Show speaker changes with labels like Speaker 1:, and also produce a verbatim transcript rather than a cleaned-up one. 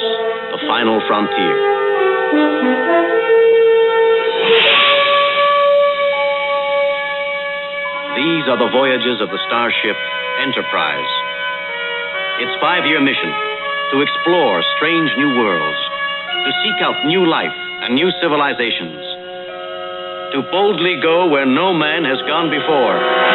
Speaker 1: the final frontier. These are the voyages of the starship Enterprise. Its five-year mission: to explore strange new worlds, to seek out new life and new civilizations, to boldly go where no man has gone before.